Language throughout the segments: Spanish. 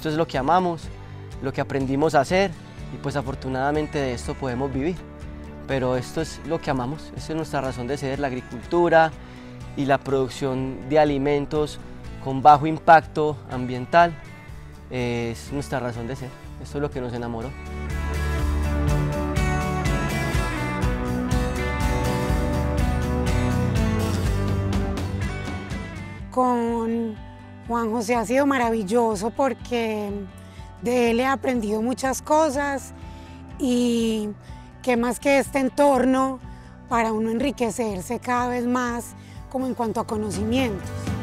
esto es lo que amamos, lo que aprendimos a hacer y pues afortunadamente de esto podemos vivir. Pero esto es lo que amamos, esa es nuestra razón de ser, la agricultura y la producción de alimentos con bajo impacto ambiental es nuestra razón de ser, esto es lo que nos enamoró. Con Juan José ha sido maravilloso porque de él he aprendido muchas cosas y qué más que este entorno para uno enriquecerse cada vez más como en cuanto a conocimientos.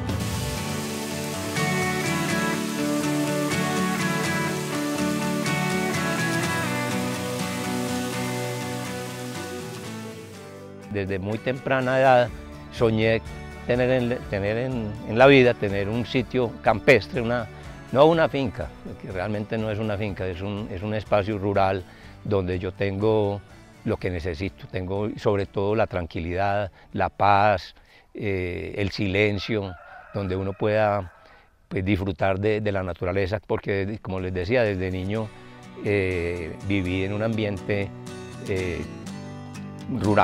Desde muy temprana edad soñé tener en la vida un sitio campestre, no una finca, que realmente no es una finca, es un espacio rural donde yo tengo lo que necesito, tengo sobre todo la tranquilidad, la paz, el silencio, donde uno pueda pues, disfrutar de la naturaleza, porque como les decía, desde niño viví en un ambiente rural.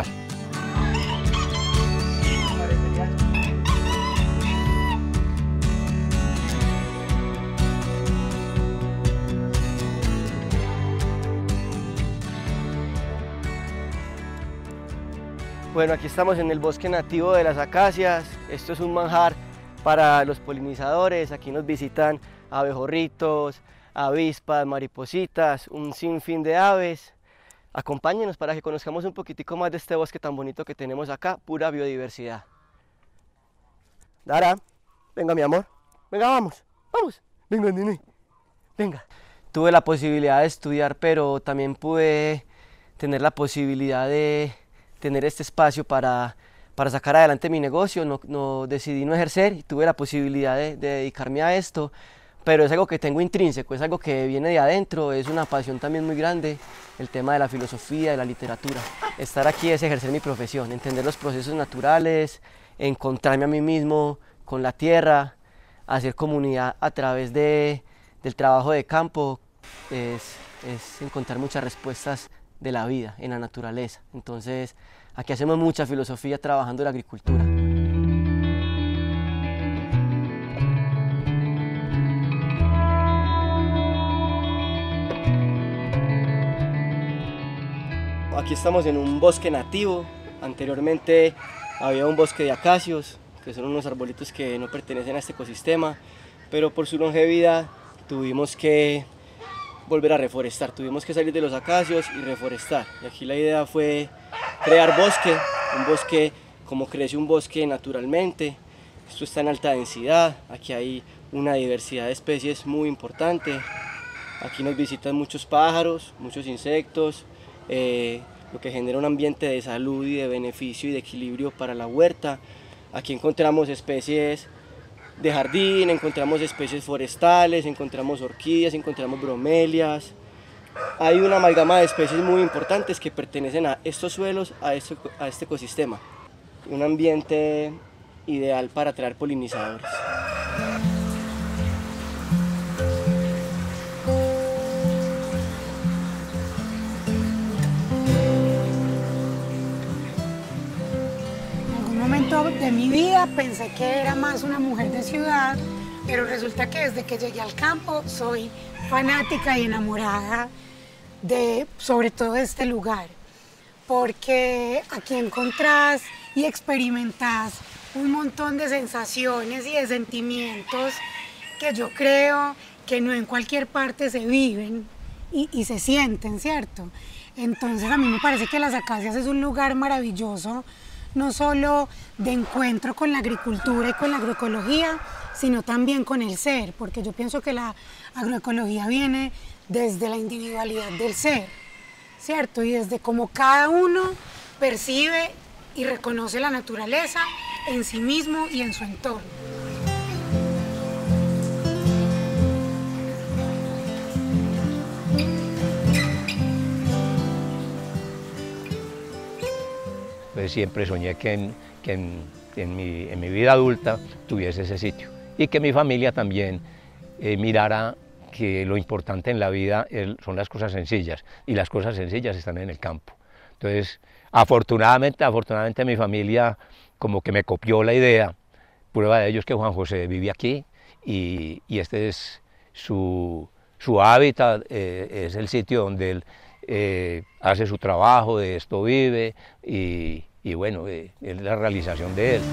Bueno, aquí estamos en el bosque nativo de las acacias. Esto es un manjar para los polinizadores. Aquí nos visitan abejorritos, avispas, maripositas, un sinfín de aves. Acompáñenos para que conozcamos un poquitico más de este bosque tan bonito que tenemos acá, pura biodiversidad. Dara, venga mi amor, venga vamos, venga nene, venga. Tuve la posibilidad de estudiar, pero también pude tener la posibilidad de tener este espacio para sacar adelante mi negocio. Decidí no ejercer y tuve la posibilidad de dedicarme a esto, pero es algo que tengo intrínseco, es algo que viene de adentro, es una pasión también muy grande, el tema de la filosofía, de la literatura. Estar aquí es ejercer mi profesión, entender los procesos naturales, encontrarme a mí mismo con la tierra, hacer comunidad a través del trabajo de campo, es encontrar muchas respuestas de la vida en la naturaleza. Entonces aquí hacemos mucha filosofía trabajando la agricultura. Aquí estamos en un bosque nativo. Anteriormente había un bosque de acacios, que son unos arbolitos que no pertenecen a este ecosistema, pero por su longevidad tuvimos que volver a reforestar, tuvimos que salir de los acacios y reforestar. Y aquí la idea fue crear bosque, un bosque como crece un bosque naturalmente. Esto está en alta densidad, aquí hay una diversidad de especies muy importante. Aquí nos visitan muchos pájaros, muchos insectos, lo que genera un ambiente de salud y de beneficio y de equilibrio para la huerta. Aquí encontramos especies de jardín, encontramos especies forestales, encontramos orquídeas, encontramos bromelias. Hay una amalgama de especies muy importantes que pertenecen a estos suelos, a este ecosistema. Un ambiente ideal para atraer polinizadores. De mi vida pensé que era más una mujer de ciudad, pero resulta que desde que llegué al campo soy fanática y enamorada sobre todo de este lugar, porque aquí encontrás y experimentás un montón de sensaciones y de sentimientos que yo creo que no en cualquier parte se viven y se sienten, ¿cierto? Entonces a mí me parece que Las Acacias es un lugar maravilloso, no solo de encuentro con la agricultura y con la agroecología, sino también con el ser, porque yo pienso que la agroecología viene desde la individualidad del ser, ¿cierto? Y desde cómo cada uno percibe y reconoce la naturaleza en sí mismo y en su entorno. Pues siempre soñé que en mi vida adulta tuviese ese sitio y que mi familia también mirara que lo importante en la vida son las cosas sencillas, y las cosas sencillas están en el campo. Entonces, afortunadamente mi familia como que me copió la idea. Prueba de ello es que Juan José vive aquí y este es su hábitat, es el sitio donde él hace su trabajo, de esto vive y bueno, es la realización de él.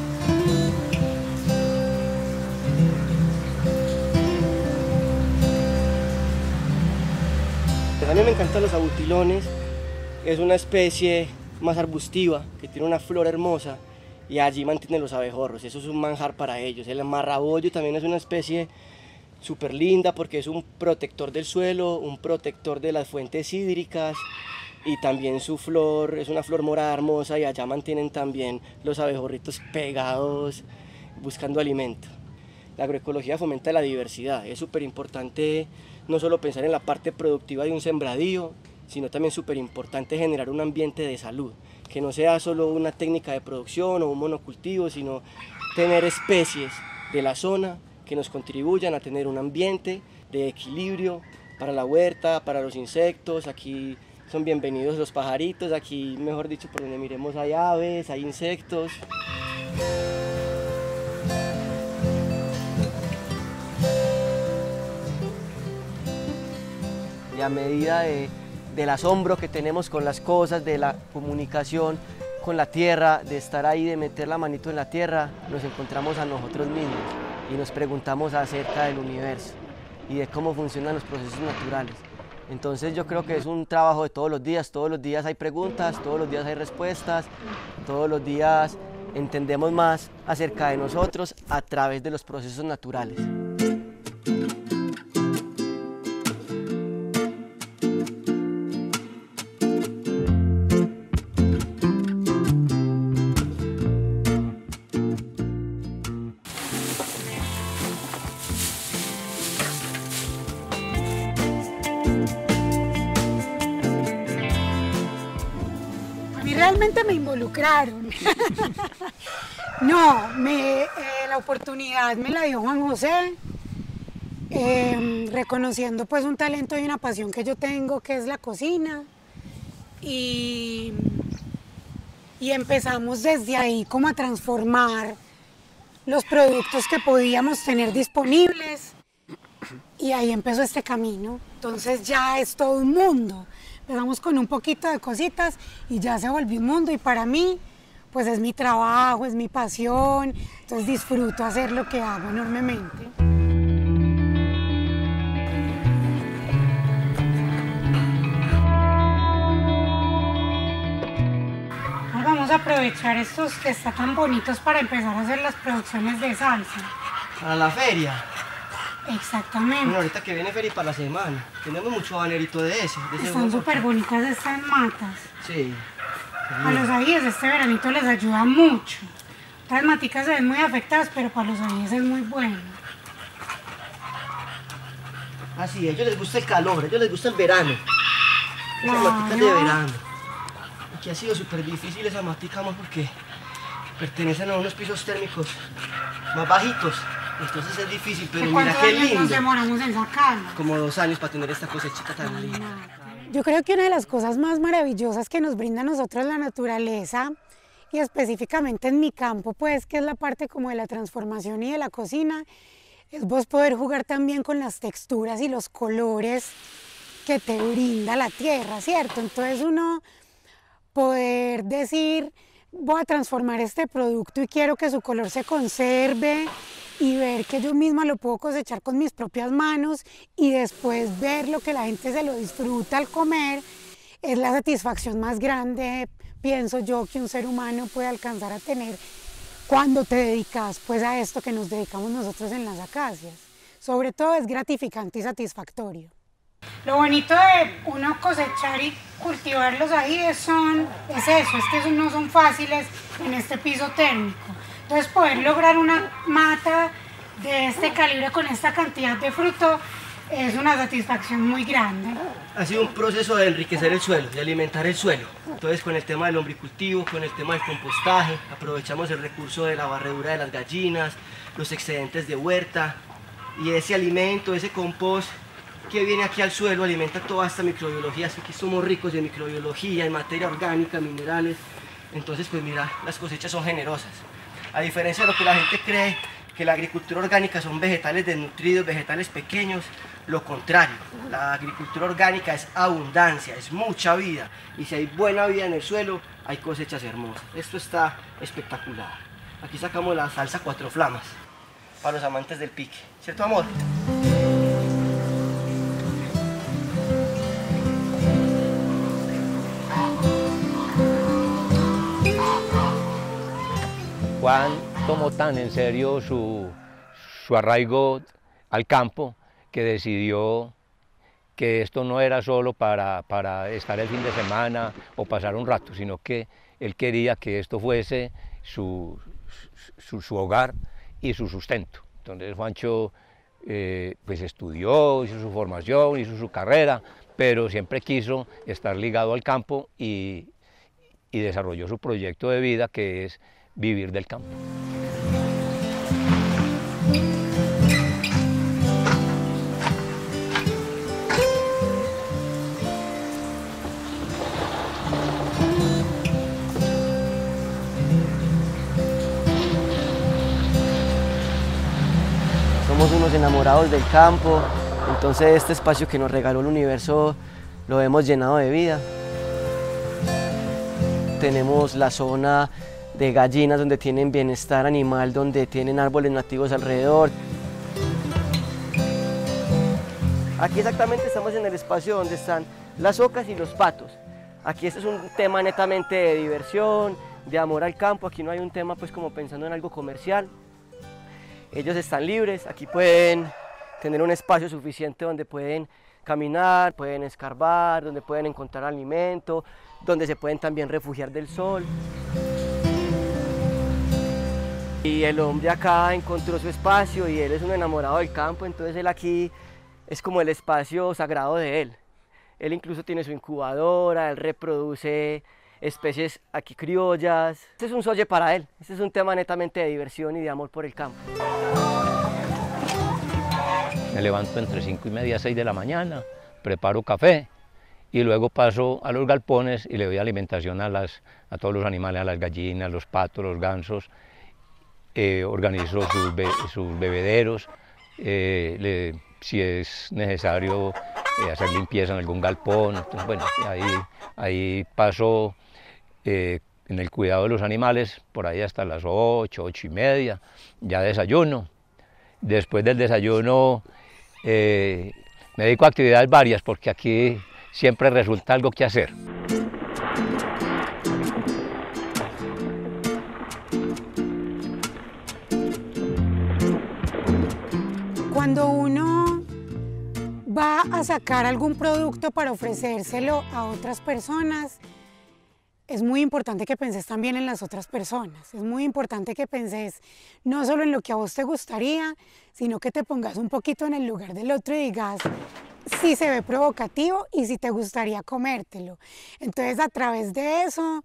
A mí me encantan los abutilones, es una especie más arbustiva que tiene una flor hermosa y allí mantienen los abejorros, eso es un manjar para ellos. El marrabollo también es una especie súper linda porque es un protector del suelo, un protector de las fuentes hídricas y también su flor es una flor morada hermosa y allá mantienen también los abejorritos pegados buscando alimento. La agroecología fomenta la diversidad, es súper importante no solo pensar en la parte productiva de un sembradío, sino también súper importante generar un ambiente de salud, que no sea solo una técnica de producción o un monocultivo, sino tener especies de la zona que nos contribuyan a tener un ambiente de equilibrio para la huerta, para los insectos. Aquí son bienvenidos los pajaritos, aquí mejor dicho por donde miremos hay aves, hay insectos. Y a medida del asombro que tenemos con las cosas, de la comunicación con la tierra, de estar ahí, de meter la manito en la tierra, nos encontramos a nosotros mismos y nos preguntamos acerca del universo y de cómo funcionan los procesos naturales. Entonces yo creo que es un trabajo de todos los días hay preguntas, todos los días hay respuestas, todos los días entendemos más acerca de nosotros a través de los procesos naturales. Realmente me involucraron. No, la oportunidad me la dio Juan José, reconociendo pues un talento y una pasión que yo tengo, que es la cocina. Y empezamos desde ahí como a transformar los productos que podíamos tener disponibles. Y ahí empezó este camino. Entonces ya es todo un mundo. Empezamos con un poquito de cositas y ya se volvió un mundo y para mí pues es mi trabajo, es mi pasión, entonces disfruto hacer lo que hago enormemente. Ahora vamos a aprovechar estos que están tan bonitos para empezar a hacer las producciones de salsa. Para la feria. Exactamente. Bueno, ahorita que viene feria para la semana, tenemos mucho banerito de ese. Están súper bonitas estas matas. Sí. A los ajíes este veranito les ayuda mucho. Las maticas se ven muy afectadas, pero para los ajíes es muy bueno. Así, a ellos les gusta el calor, a ellos les gusta el verano. Esas maticas de verano. Aquí ha sido súper difícil esa matica, más porque pertenecen a unos pisos térmicos más bajitos. Entonces es difícil, pero mira qué lindo. Nos demoramos en sacarla. Como 2 años para tener esta cosechita tan linda. Yo creo que una de las cosas más maravillosas que nos brinda a nosotros la naturaleza, y específicamente en mi campo, pues que es la parte como de la transformación y de la cocina, es vos poder jugar también con las texturas y los colores que te brinda la tierra, ¿cierto? Entonces uno poder decir, voy a transformar este producto y quiero que su color se conserve, y ver que yo misma lo puedo cosechar con mis propias manos y después ver lo que la gente se lo disfruta al comer, es la satisfacción más grande, pienso yo, que un ser humano puede alcanzar a tener cuando te dedicas pues a esto que nos dedicamos nosotros en las acacias. Sobre todo es gratificante y satisfactorio. Lo bonito de uno cosechar y cultivar los ajíes es que no son fáciles en este piso térmico. Entonces poder lograr una mata de este calibre con esta cantidad de fruto es una satisfacción muy grande. Ha sido un proceso de enriquecer el suelo, de alimentar el suelo. Entonces con el tema del lombricultivo, con el tema del compostaje, aprovechamos el recurso de la barredura de las gallinas, los excedentes de huerta y ese alimento, ese compost que viene aquí al suelo, alimenta toda esta microbiología, así que somos ricos en microbiología, en materia orgánica, minerales. Entonces, pues mira, las cosechas son generosas. A diferencia de lo que la gente cree, que la agricultura orgánica son vegetales desnutridos, vegetales pequeños, lo contrario, la agricultura orgánica es abundancia, es mucha vida, y si hay buena vida en el suelo, hay cosechas hermosas. Esto está espectacular. Aquí sacamos la salsa cuatro flamas, para los amantes del pique, ¿cierto, amor? Juan tomó tan en serio su arraigo al campo que decidió que esto no era solo para estar el fin de semana o pasar un rato, sino que él quería que esto fuese su hogar y su sustento. Entonces Juancho pues estudió, hizo su formación, hizo su carrera, pero siempre quiso estar ligado al campo y desarrolló su proyecto de vida, que es vivir del campo. Somos unos enamorados del campo, entonces este espacio que nos regaló el universo lo hemos llenado de vida. Tenemos la zona de gallinas donde tienen bienestar animal, donde tienen árboles nativos alrededor. Aquí exactamente estamos en el espacio donde están las ocas y los patos. Aquí este es un tema netamente de diversión, de amor al campo. Aquí no hay un tema pues como pensando en algo comercial. Ellos están libres, aquí pueden tener un espacio suficiente donde pueden caminar, pueden escarbar, donde pueden encontrar alimento, donde se pueden también refugiar del sol. Y el hombre acá encontró su espacio y él es un enamorado del campo, entonces él aquí es como el espacio sagrado de él. Él incluso tiene su incubadora, él reproduce especies aquí criollas. Este es un soye para él, este es un tema netamente de diversión y de amor por el campo. Me levanto entre 5:30 y 6 de la mañana, preparo café y luego paso a los galpones y le doy alimentación a todos los animales, a las gallinas, los patos, los gansos. Organizo sus bebederos, si es necesario hacer limpieza en algún galpón. Entonces, bueno, ahí paso en el cuidado de los animales por ahí hasta las 8, 8:30, ya desayuno. Después del desayuno me dedico a actividades varias porque aquí siempre resulta algo que hacer. Cuando uno va a sacar algún producto para ofrecérselo a otras personas, es muy importante que penses también en las otras personas. Es muy importante que penses no solo en lo que a vos te gustaría, sino que te pongas un poquito en el lugar del otro y digas si se ve provocativo y si te gustaría comértelo. Entonces, a través de eso,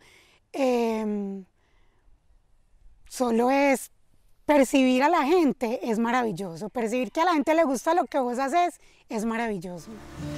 solo es percibir a la gente, es maravilloso. Percibir que a la gente le gusta lo que vos haces es maravilloso.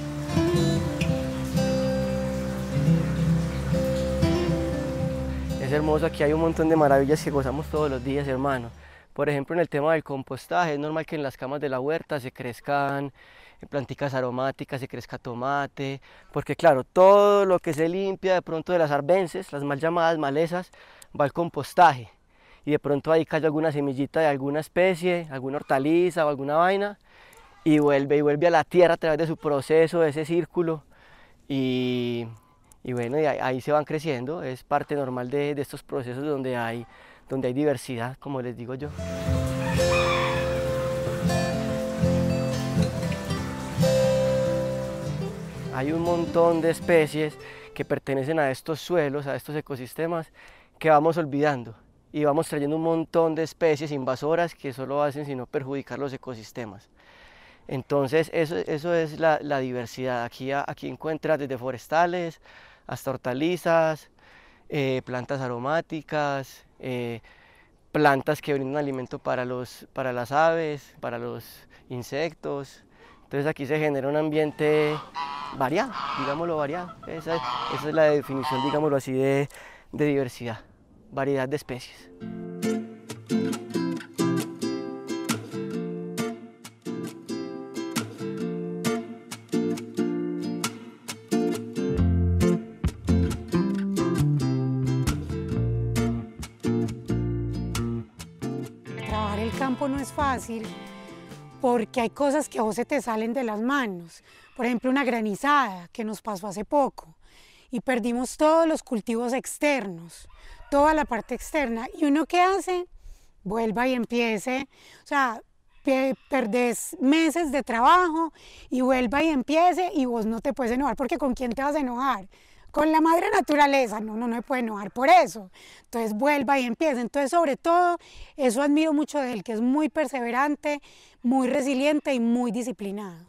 Es hermoso, aquí hay un montón de maravillas que gozamos todos los días, hermano. Por ejemplo, en el tema del compostaje, es normal que en las camas de la huerta se crezcan planticas aromáticas, se crezca tomate, porque claro, todo lo que se limpia de pronto de las arbences, las mal llamadas malezas, va al compostaje. Y de pronto ahí cae alguna semillita de alguna especie, alguna hortaliza o alguna vaina, y vuelve a la tierra a través de su proceso, de ese círculo, y bueno, y ahí se van creciendo. Es parte normal de estos procesos donde hay diversidad, como les digo yo. Hay un montón de especies que pertenecen a estos suelos, a estos ecosistemas, que vamos olvidando. Y vamos trayendo un montón de especies invasoras que solo hacen sino perjudicar los ecosistemas. Entonces eso es la diversidad. Aquí encuentras desde forestales hasta hortalizas, plantas aromáticas, plantas que brindan alimento para las aves, para los insectos, Entonces aquí se genera un ambiente variado, digámoslo variado. Esa es la definición, digámoslo así, de diversidad, variedad de especies. Trabajar el campo no es fácil porque hay cosas que a vos se te salen de las manos. Por ejemplo, una granizada que nos pasó hace poco y perdimos todos los cultivos externos, toda la parte externa. ¿Y uno qué hace? Vuelva y empiece. O sea, perdés meses de trabajo y vuelva y empiece, y vos no te puedes enojar, porque ¿con quién te vas a enojar? Con la madre naturaleza, no me puede enojar por eso. Entonces vuelva y empiece. Entonces, sobre todo, eso admiro mucho de él, que es muy perseverante, muy resiliente y muy disciplinado.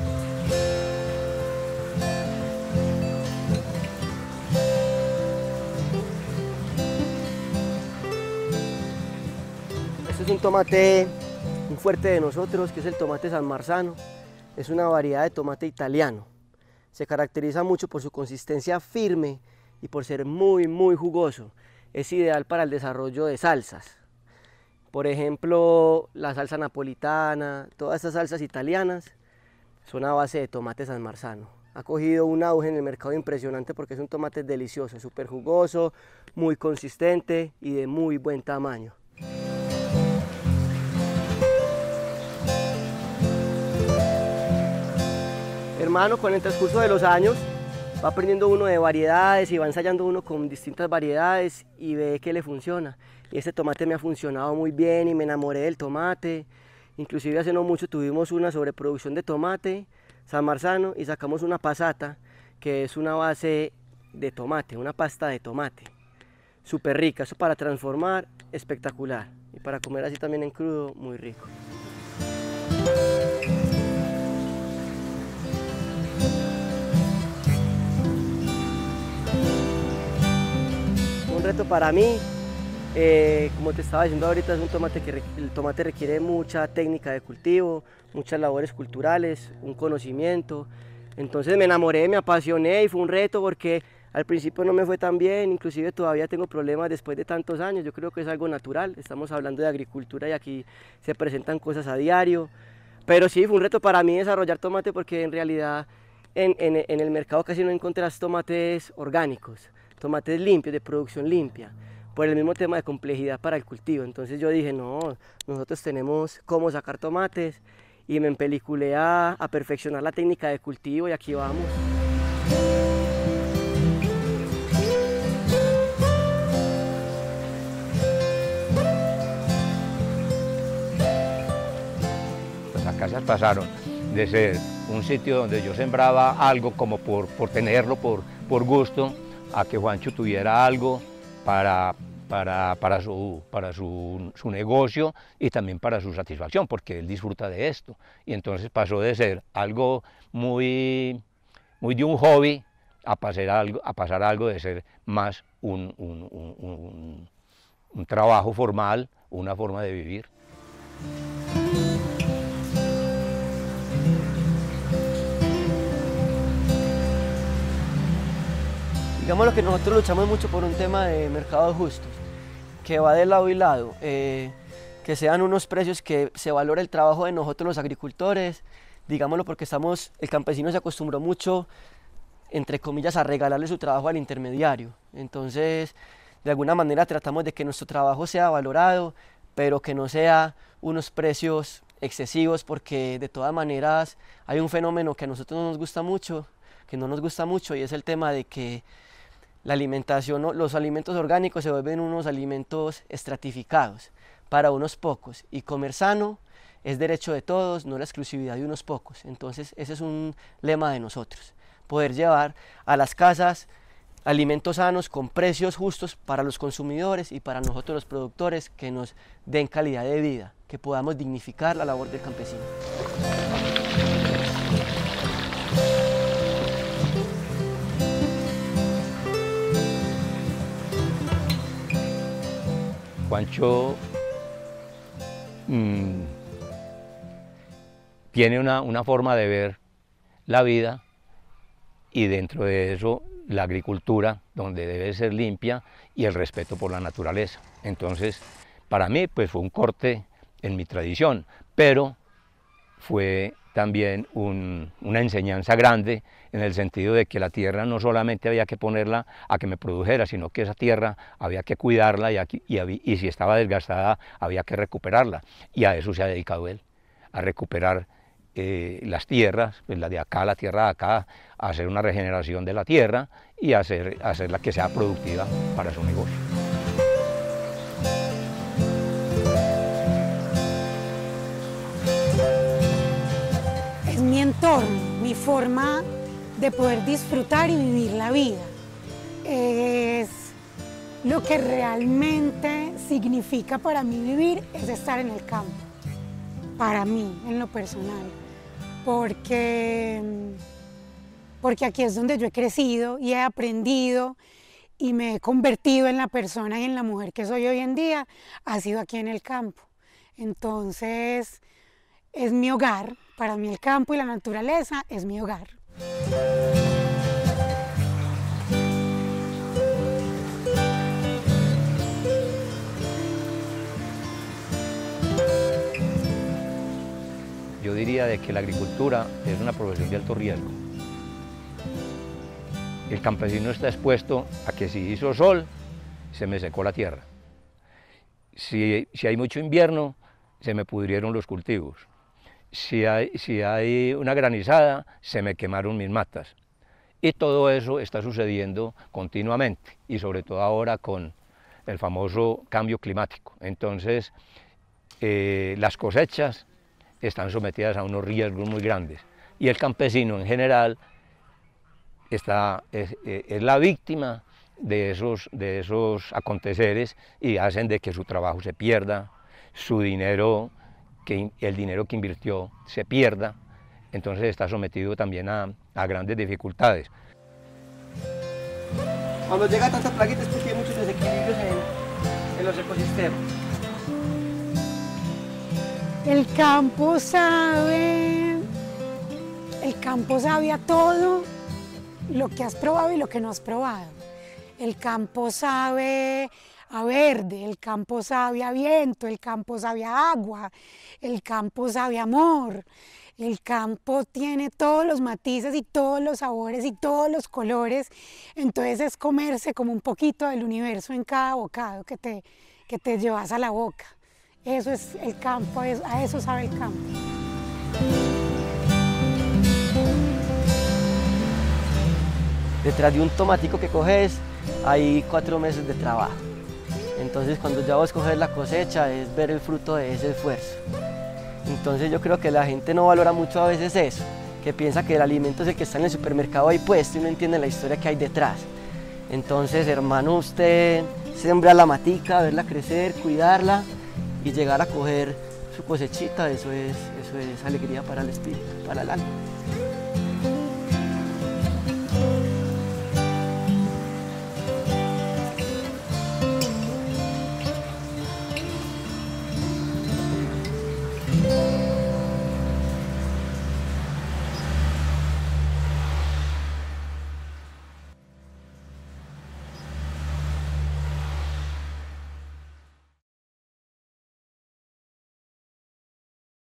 Este es un tomate muy fuerte de nosotros, que es el tomate San Marzano. Es una variedad de tomate italiano. Se caracteriza mucho por su consistencia firme y por ser muy jugoso. Es ideal para el desarrollo de salsas. Por ejemplo, la salsa napolitana, todas estas salsas italianas son a base de tomate San Marzano. Ha cogido un auge en el mercado impresionante porque es un tomate delicioso, súper jugoso, muy consistente y de muy buen tamaño. Hermano, con el transcurso de los años va aprendiendo uno de variedades y va ensayando uno con distintas variedades y ve que le funciona. Y este tomate me ha funcionado muy bien y me enamoré del tomate. Inclusive hace no mucho tuvimos una sobreproducción de tomate San Marzano y sacamos una passata, que es una base de tomate, una pasta de tomate. Súper rica, eso para transformar, espectacular. Y para comer así también en crudo, muy rico. Un reto para mí, como te estaba diciendo ahorita, es un tomate que el tomate requiere mucha técnica de cultivo, muchas labores culturales, un conocimiento. Entonces me enamoré, me apasioné y fue un reto porque al principio no me fue tan bien, inclusive todavía tengo problemas después de tantos años. Yo creo que es algo natural, estamos hablando de agricultura y aquí se presentan cosas a diario. Pero sí, fue un reto para mí desarrollar tomate porque en realidad en el mercado casi no encontrás tomates orgánicos, tomates limpios, de producción limpia, por el mismo tema de complejidad para el cultivo. Entonces yo dije, no, nosotros tenemos cómo sacar tomates y me empeliculé a perfeccionar la técnica de cultivo y aquí vamos. Las casas pasaron de ser un sitio donde yo sembraba algo como por tenerlo, por gusto, a que Juancho tuviera algo para su negocio y también para su satisfacción, porque él disfruta de esto. Y entonces pasó de ser algo muy de un hobby a pasar algo de ser más un trabajo formal, una forma de vivir. Digamos que nosotros luchamos mucho por un tema de mercados justos, que va de lado y lado, que sean unos precios que se valore el trabajo de nosotros los agricultores, digámoslo porque el campesino se acostumbró mucho, entre comillas, a regalarle su trabajo al intermediario. Entonces, de alguna manera tratamos de que nuestro trabajo sea valorado, pero que no sea unos precios excesivos, porque de todas maneras hay un fenómeno que a nosotros no nos gusta mucho, y es el tema de que la alimentación, los alimentos orgánicos se vuelven unos alimentos estratificados para unos pocos, y comer sano es derecho de todos, no la exclusividad de unos pocos. Entonces ese es un lema de nosotros, poder llevar a las casas alimentos sanos con precios justos para los consumidores y para nosotros los productores, que nos den calidad de vida, que podamos dignificar la labor del campesino. Juancho tiene una forma de ver la vida, y dentro de eso la agricultura, donde debe ser limpia, y el respeto por la naturaleza. Entonces, para mí pues fue un corte en mi tradición, pero fue también una enseñanza grande, en el sentido de que la tierra no solamente había que ponerla a que me produjera, sino que esa tierra había que cuidarla, y si estaba desgastada había que recuperarla, y a eso se ha dedicado él, a recuperar las tierras, pues la de acá, la tierra de acá, a hacer una regeneración de la tierra y hacerla que sea productiva para su negocio. Es mi entorno, mi forma de poder disfrutar y vivir la vida. Es lo que realmente significa para mí vivir, es estar en el campo, para mí, en lo personal. Porque aquí es donde yo he crecido y he aprendido y me he convertido en la persona y en la mujer que soy hoy en día, ha sido aquí en el campo. Entonces, es mi hogar. Para mí el campo y la naturaleza es mi hogar. Yo diría de que la agricultura es una profesión de alto riesgo. El campesino está expuesto a que si hizo sol, se me secó la tierra. Si hay mucho invierno, se me pudrieron los cultivos. Si hay una granizada, se me quemaron mis matas. Y todo eso está sucediendo continuamente, y sobre todo ahora con el famoso cambio climático. Entonces, las cosechas están sometidas a unos riesgos muy grandes, y el campesino en general es la víctima de esos aconteceres, y hacen de que su trabajo se pierda, su dinero, el dinero que invirtió se pierda. Entonces está sometido también a grandes dificultades. Cuando llega tanta plaguita es porque hay muchos desequilibrios en los ecosistemas. El campo sabe a todo lo que has probado y lo que no has probado. El campo sabe a verde, el campo sabe a viento, el campo sabe a agua, el campo sabe a amor. El campo tiene todos los matices y todos los sabores y todos los colores, entonces es comerse como un poquito del universo en cada bocado que te llevas a la boca. Eso es el campo, a eso sabe el campo. Detrás de un tomatico que coges hay 4 meses de trabajo. Entonces cuando ya vos coges la cosecha es ver el fruto de ese esfuerzo. Entonces yo creo que la gente no valora mucho a veces eso, que piensa que el alimento es el que está en el supermercado ahí puesto y no entiende la historia que hay detrás. Entonces, hermano, usted sembra la matica, verla crecer, cuidarla y llegar a coger su cosechita, eso es alegría para el espíritu, para el alma.